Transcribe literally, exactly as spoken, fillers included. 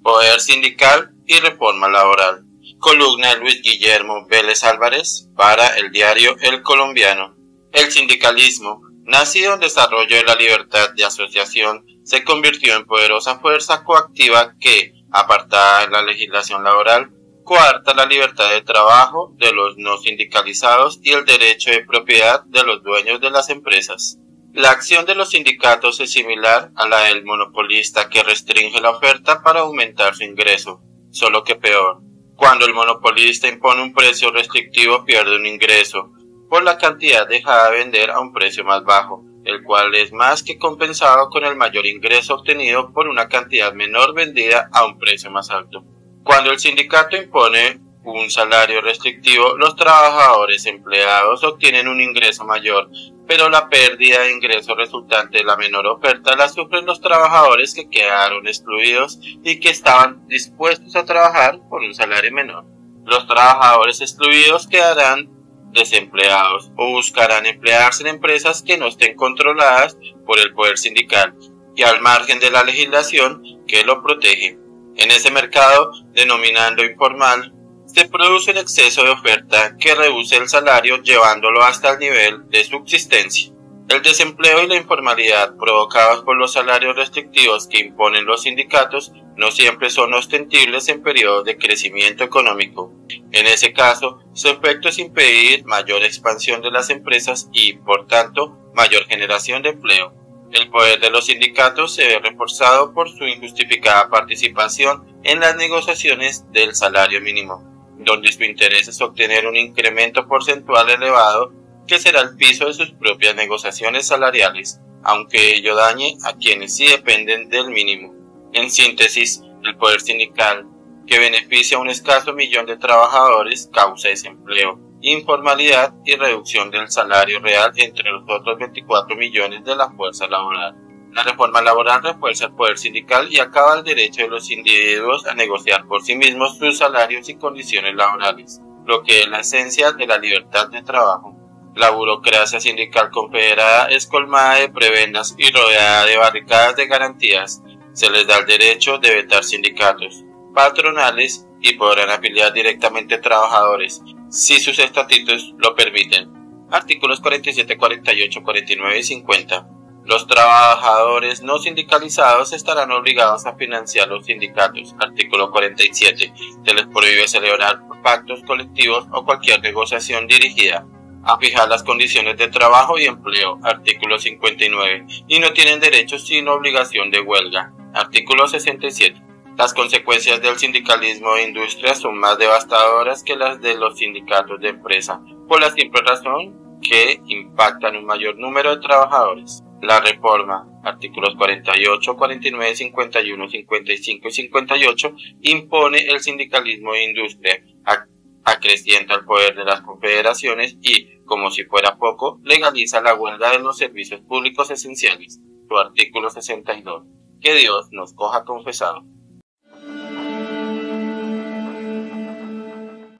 Poder sindical y reforma laboral. Columna de Luis Guillermo Vélez Álvarez para el diario El Colombiano. El sindicalismo, nacido en desarrollo de la libertad de asociación, se convirtió en poderosa fuerza coactiva que, apartada de la legislación laboral, coarta la libertad de trabajo de los no sindicalizados y el derecho de propiedad de los dueños de las empresas. La acción de los sindicatos es similar a la del monopolista que restringe la oferta para aumentar su ingreso, solo que peor. Cuando el monopolista impone un precio restrictivo pierde un ingreso por la cantidad dejada de vender a un precio más bajo, el cual es más que compensado con el mayor ingreso obtenido por una cantidad menor vendida a un precio más alto. Cuando el sindicato impone un salario restrictivo, los trabajadores empleados obtienen un ingreso mayor, pero la pérdida de ingreso resultante de la menor oferta la sufren los trabajadores que quedaron excluidos y que estaban dispuestos a trabajar por un salario menor. Los trabajadores excluidos quedarán desempleados o buscarán emplearse en empresas que no estén controladas por el poder sindical y al margen de la legislación que lo protege. En ese mercado, denominando informal, se produce un exceso de oferta que reduce el salario llevándolo hasta el nivel de subsistencia. El desempleo y la informalidad provocados por los salarios restrictivos que imponen los sindicatos no siempre son ostentables en periodos de crecimiento económico. En ese caso, su efecto es impedir mayor expansión de las empresas y, por tanto, mayor generación de empleo. El poder de los sindicatos se ve reforzado por su injustificada participación en las negociaciones del salario mínimo, donde su interés es obtener un incremento porcentual elevado que será el piso de sus propias negociaciones salariales, aunque ello dañe a quienes sí dependen del mínimo. En síntesis, el poder sindical, que beneficia a un escaso millón de trabajadores, causa desempleo, informalidad y reducción del salario real entre los otros veinticuatro millones de la fuerza laboral. La reforma laboral refuerza el poder sindical y acaba el derecho de los individuos a negociar por sí mismos sus salarios y condiciones laborales, lo que es la esencia de la libertad de trabajo. La burocracia sindical confederada es colmada de prebendas y rodeada de barricadas de garantías. Se les da el derecho de vetar sindicatos patronales y podrán afiliar directamente trabajadores, si sus estatutos lo permiten. Artículos cuarenta y siete, cuarenta y ocho, cuarenta y nueve y cincuenta. Los trabajadores no sindicalizados estarán obligados a financiar los sindicatos. Artículo cuarenta y siete. Se les prohíbe celebrar pactos colectivos o cualquier negociación dirigida a fijar las condiciones de trabajo y empleo. Artículo cincuenta y nueve. Y no tienen derecho sino obligación de huelga. Artículo sesenta y siete. Las consecuencias del sindicalismo de industria son más devastadoras que las de los sindicatos de empresa, por la simple razón que impactan un mayor número de trabajadores. La reforma, artículos cuarenta y ocho, cuarenta y nueve, cincuenta y uno, cincuenta y cinco y cincuenta y ocho, impone el sindicalismo de industria, acrecienta el poder de las confederaciones y, como si fuera poco, legaliza la huelga de los servicios públicos esenciales. Su artículo sesenta y dos. Que Dios nos coja confesado.